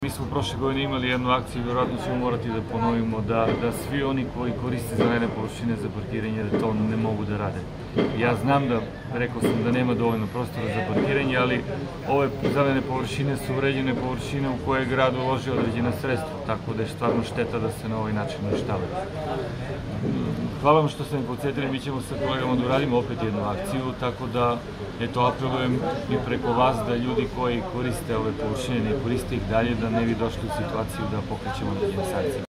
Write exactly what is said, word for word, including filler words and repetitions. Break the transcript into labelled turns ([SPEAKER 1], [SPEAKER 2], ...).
[SPEAKER 1] Mi smo prošle godine imali jednu akciju, vjerojatno ćemo morati da ponovimo da, da svi oni koji koriste zelene površine za parkiranje, da to ne mogu da rade. Ja znam da, rekao sam da nema dovoljno prostora za parkiranje, ali ove zelene površine su uređene površine u koje je grad uložio određena sredstva, tako da je stvarno šteta da se na ovaj način uništavaju. Hvala vam što ste me podsjetili, mi ćemo sa kolegama da uradimo opet jednu akciju, tako da eto, apelujem i preko vas da ljudi koji koriste ove površine ne koriste ih dalje, da ne bi došli u situaciju da pokrećemo određene sankcije.